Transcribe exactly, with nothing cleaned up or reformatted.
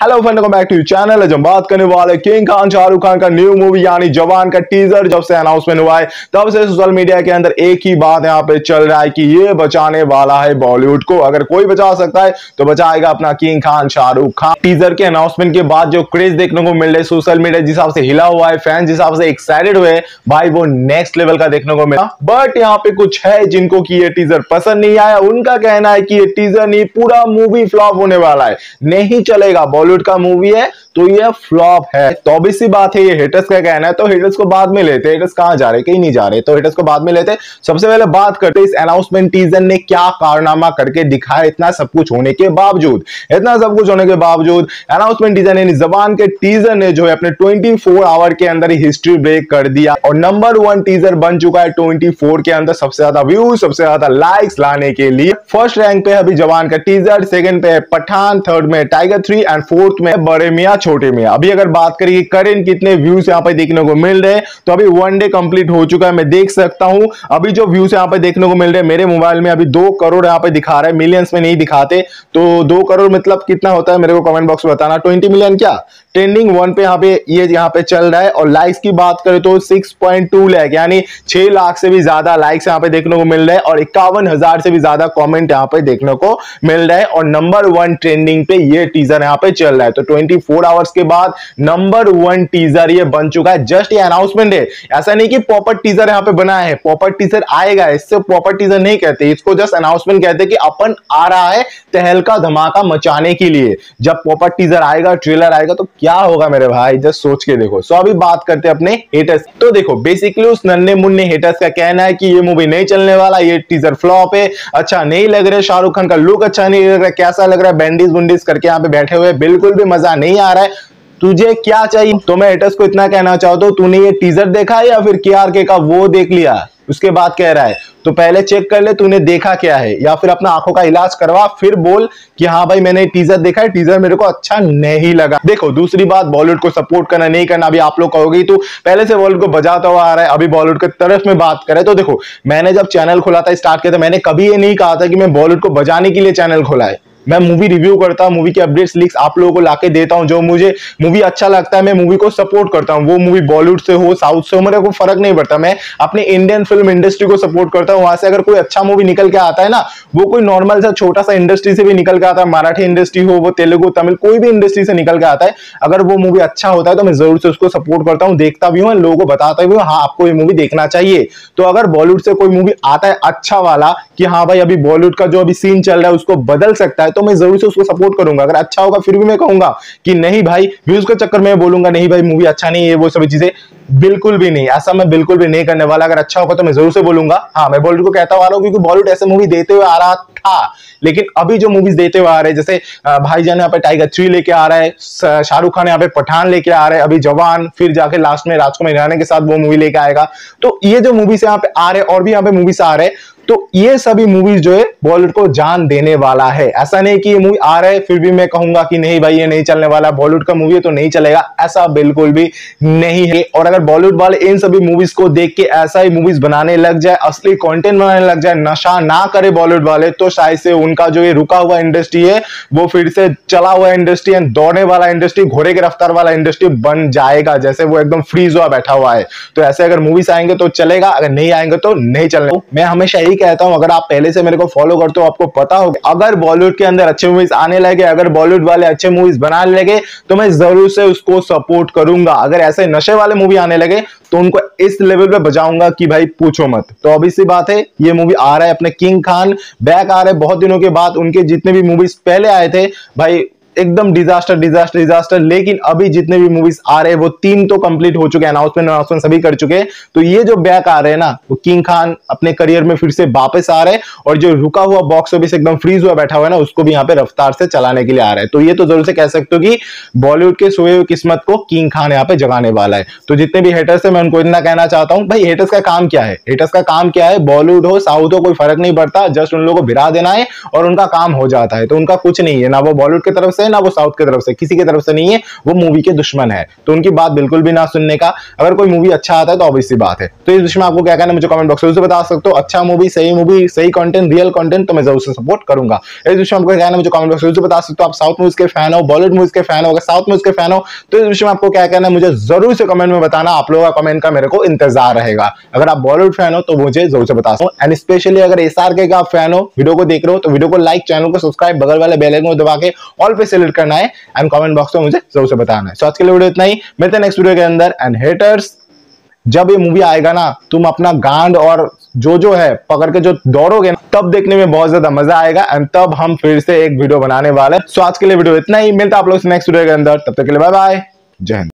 Hello friend, welcome back to channel. आज हम बात करने वाले किंग खान शाहरुख खान का न्यू मूवी यानी जवान का टीजर जब से अनाउंसमेंट हुआ है तब से सोशल मीडिया के अंदर एक ही बात यहाँ पे चल रहा है कि ये बचाने वाला है बॉलीवुड को। अगर कोई बचा सकता है तो बचाएगा अपना किंग खान शाहरुख खान। टीजर के अनाउंसमेंट के बाद जो क्रेज देखने को मिल रहा है सोशल मीडिया जिस हिसाब से हिला हुआ है, फैंस जिस हिसाब से एक्साइटेड हुए भाई, वो नेक्स्ट लेवल का देखने को मिला। बट यहाँ पे कुछ है जिनको की ये टीजर पसंद नहीं आया। उनका कहना है कि ये टीजर नहीं, पूरा मूवी फ्लॉप होने वाला है, नहीं चलेगा, बॉलीवुड का मूवी है तो ये फ्लॉप है। तो ऑब्वियस सी बात है, ये हेटर्स का कहना है तो हेटर्स को बाद में लेते। हेटर्स कहां जा रहे, कहीं नहीं जा रहे, तो हेटर्स को बाद में लेते। सबसे पहले बात करते इस अनाउंसमेंट टीजर ने क्या कारनामा करके दिखाया। इतना सब कुछ होने के बावजूद इतना सब कुछ होने के बावजूद अनाउंसमेंट टीजर ने, जबान के टीजर ने जो है अपने चौबीस आवर के अंदर ही हिस्ट्री ब्रेक कर दिया और नंबर वन टीजर बन चुका है चौबीस के अंदर सबसे ज्यादा व्यूज, सबसे ज्यादा लाइक्स लाने के लिए। फर्स्ट रैंक पे अभी जवान का टीजर, सेकंड पे है पठान, थर्ड में टाइगर थ्री एंड फोर्थ में बड़े मियां छोटे मियां। अभी अगर बात करें करेंट कितने व्यूज यहां पे देखने को मिल रहे हैं तो अभी वन डे कंप्लीट हो चुका है, मैं देख सकता हूं। अभी जो व्यूज यहां पे देखने को मिल रहे हैं मेरे मोबाइल में अभी दो करोड़ यहां पे दिखा रहा है, मिलियंस में नहीं दिखाते। तो दो करोड़ मतलब कितना होता है मेरे को कमेंट बॉक्स में बताना। ट्वेंटी मिलियन क्या ट्रेंडिंग वन पे यहाँ पे ये यहाँ पे चल रहा है। और लाइक्स की बात करें तो सिक्स पॉइंट टू लाख यानी छह लाख से भी ज्यादा लाइक्स यहाँ पे देखने को मिल रहा है और इक्यावन हजार से भी ज्यादा कमेंट यहाँ पे देखने को मिल रहा है। और नंबर वन ट्रेंडिंग पे ये टीजर यहाँ पे चल रहा है। तो चौबीस आवर्स के बाद नंबर वन टीजर ये बन चुका है। जस्ट ये अनाउंसमेंट है, ऐसा नहीं कि प्रॉपर टीजर यहाँ पे बना है, प्रॉपर टीजर आएगा। इससे प्रॉपर टीजर नहीं कहते, इसको जस्ट अनाउंसमेंट कहते कि अपन आ रहा है तहलका धमाका मचाने के लिए। जब प्रॉपर टीजर आएगा, ट्रेलर आएगा तो क्या होगा मेरे भाई, जस्ट सोच के देखो। सो अभी बात करते हैं अपने हेटर्स। तो देखो बेसिकली उस नन्हे मुन्ने हेटर्स का कहना है कि ये मूवी नहीं चलने वाला, ये टीजर फ्लॉप है, अच्छा नहीं लग रहा है, शाहरुख खान का लुक अच्छा नहीं लग रहा है, कैसा लग रहा है, बैंडीज बुंडीज करके यहाँ पे बैठे हुए, बिल्कुल भी मजा नहीं आ रहा है। तुझे क्या चाहिए? तो मैं हेटर्स को इतना कहना चाहता हूं, तूने ये टीजर देखा है या फिर केआरके का वो देख लिया उसके बाद कह रहा है? तो पहले चेक कर ले तूने देखा क्या है, या फिर अपना आंखों का इलाज करवा फिर बोल कि हाँ भाई मैंने टीजर देखा है, टीजर मेरे को अच्छा नहीं लगा। देखो दूसरी बात, बॉलीवुड को सपोर्ट करना नहीं करना अभी आप लोग कहोगे तो पहले से बॉलीवुड को बजाता हुआ आ रहा है, अभी बॉलीवुड की तरफ में बात करें तो देखो मैंने जब चैनल खोला था, स्टार्ट किया था, मैंने कभी ये नहीं कहा था कि मैं बॉलीवुड को बजाने के लिए चैनल खोला है। मैं मूवी रिव्यू करता हूं, मूवी के अपडेट्स लीक्स आप लोगों को लाके देता हूं। जो मुझे मूवी अच्छा लगता है मैं मूवी को सपोर्ट करता हूं, वो मूवी बॉलीवुड से हो साउथ से हो मेरे को फर्क नहीं पड़ता। मैं अपनी इंडियन फिल्म इंडस्ट्री को सपोर्ट करता हूं। वहां से अगर कोई अच्छा मूवी निकल के आता है ना, वो कोई नॉर्मल सा छोटा सा इंडस्ट्री से भी निकल के आता है, मराठी इंडस्ट्री हो, वो तेलुगु तमिल कोई भी इंडस्ट्री से निकल के आता है, अगर वो मूवी अच्छा होता है तो मैं जरूर से उसको सपोर्ट करता हूं, देखता भी हूं, लोगों को बताता भी हूं हाँ आपको ये मूवी देखना चाहिए। तो अगर बॉलीवुड से कोई मूवी आता है अच्छा वाला कि हाँ भाई अभी बॉलीवुड का जो अभी सीन चल रहा है उसको बदल सकता है, तो मैं जरूर से उसको सपोर्ट करूंगा। अगर अच्छा होगा फिर भी मैं कहूंगा कि नहीं भाई, व्यूज के चक्कर में बोलूंगा नहीं भाई मूवी अच्छा नहीं है, वो सभी चीजें बिल्कुल भी नहीं, ऐसा मैं बिल्कुल भी नहीं करने वाला। अगर अच्छा होगा तो मैं जरूर से बोलूंगा। हाँ मैं बॉलीवुड को कहता आ रहा हूं क्योंकि बॉलीवुड ऐसे मूवी देते हुए आ रहा था, लेकिन अभी जो मूवीज देते हुए आ रहे हैं जैसे भाईजान यहाँ पे टाइगर थ्री लेके आ रहा है, शाहरुख खान यहाँ पे पठान लेके आ रहे हैं, अभी जवान, फिर जाके लास्ट में राजकुमार हिरानी के साथ वो मूवी लेके आएगा। तो ये जो मूवीज यहाँ पे आ रहे हैं और भी यहाँ पे मूवीज आ रहे हैं, तो ये सभी मूवीज जो है बॉलीवुड को जान देने वाला है। ऐसा नहीं कि ये मूवी आ रहा है फिर भी मैं कहूंगा कि नहीं भाई ये नहीं चलने वाला, बॉलीवुड का मूवी है तो नहीं चलेगा, ऐसा बिल्कुल भी नहीं है। और अगर बॉलीवुड वाले इन सभी मूवीज को देख के ऐसा ही मूवीज बनाने लग जाए, असली कंटेंट बनाने लग जाए, नशा ना करे बॉलीवुड वाले, तो शायद से उनका जो ये रुका हुआ इंडस्ट्री है वो फिर से चला हुआ इंडस्ट्री है, दौड़ने वाला इंडस्ट्री, घोड़े के रफ्तार वाला इंडस्ट्री बन जाएगा, जैसे वो एकदम फ्रीज हुआ बैठा हुआ है। तो ऐसे अगर मूवीज आएंगे तो चलेगा, अगर नहीं आएंगे तो नहीं चलेगा। मैं हमेशा यही कहता हूं, अगर आप पहले से मेरे को फॉलो करते हो आपको पता होगा, अगर बॉलीवुड के अंदर अच्छे मूवीज आने लगे, अगर बॉलीवुड वाले अच्छे मूवीज बनाने लगे तो मैं जरूर से उसको सपोर्ट करूंगा। अगर ऐसे नशे वाले मूवी आने लगे तो उनको इस लेवल पे बजाऊंगा कि भाई पूछो मत। तो अभी सी बात है, ये मूवी आ रहा है, अपने किंग खान बैक आ रहे हैं बहुत दिनों के बाद। उनके जितने भी मूवीज पहले आए थे भाई एकदम डिजास्टर डिजास्टर डिजास्टर, लेकिन अभी जितने भी मूवीज आ रहे हैं वो तीन तो कंप्लीट हो चुके हैं, अनाउंसमेंट अनाउंसमेंट सभी कर चुके हैं। तो ये जो बैक आ रहे हैं ना, वो किंग खान अपने करियर में फिर से वापस आ रहे हैं और जो रुका हुआ बॉक्स ऑफिस एकदम फ्रीज हुआ बैठा हुआ है ना, उसको भी यहाँ पे रफ्तार से चलाने के लिए आ रहा है। तो ये तो जरूर से कह सकते हो कि बॉलीवुड के सोए हुए किस्मत को किंग खान यहाँ पे जगाने वाला है। तो जितने भी हेटर्स है मैं उनको इतना कहना चाहता हूँ, भाई हेटर्स का काम क्या है, हेटर्स का काम क्या है, बॉलीवुड हो साउथ हो कोई फर्क नहीं पड़ता, जस्ट उन लोगों को भिरा देना है और उनका काम हो जाता है। तो उनका कुछ नहीं है, ना वो बॉलीवुड की तरफ से ना वो साउथ की तरफ से, किसी की तरफ से नहीं है, वो मूवी के दुश्मन है, तो उनकी बात बिल्कुल भी ना सुनने का। अगर कोई मूवी अच्छा आता है तो ऑब्वियस सी बात है। तो इस विषय में आपको क्या कहना है मुझे कमेंट बॉक्स में जरूर बता सकते हो। अच्छा मूवी, सही मूवी, सही कंटेंट, रियल कंटेंट तो मैं जरूर से सपोर्ट करूंगा। इस विषय में आपको क्या कहना है मुझे कमेंट बॉक्स में जरूर बता सकते हो। आप साउथ मूवीज के फैन हो, बॉलीवुड मूवीज के फैन हो, अगर साउथ मूवीज के फैन हो तो इस विषय में आपको क्या कहना है मुझे जरूर से कमेंट में बताना। आप लोगों का कमेंट का मेरे को इंतजार रहेगा। अगर आप बॉलीवुड फैन हो तो मुझे जरूर से बता सकते हो। एंड स्पेशली अगर एसआरके का आप फैन हो, वीडियो को देख रहे हो तो वीडियो को लाइक, चैनल को सब्सक्राइब, बगल वाले बेल आइकन को दबा के ऑल पे सेलेक्ट करना है एंड कमेंट बॉक्स में मुझे जरूर से बताना है। सो आज के लिए वीडियो इतना ही, मिलते हैं नेक्स्ट वीडियो के अंदर। एंड हेटर्स, जब ये मूवी आएगा ना तुम अपना गांड और जो जो है पकड़ के जो दौड़ोगे ना, तब देखने में बहुत ज्यादा मजा आएगा एंड तब हम फिर से एक वीडियो बनाने वाले हैं। सो आज के लिए वीडियो इतना ही, मिलता है आप लोग से नेक्स्ट वीडियो के अंदर। तब तक के लिए बाय बाय, जय हिंद।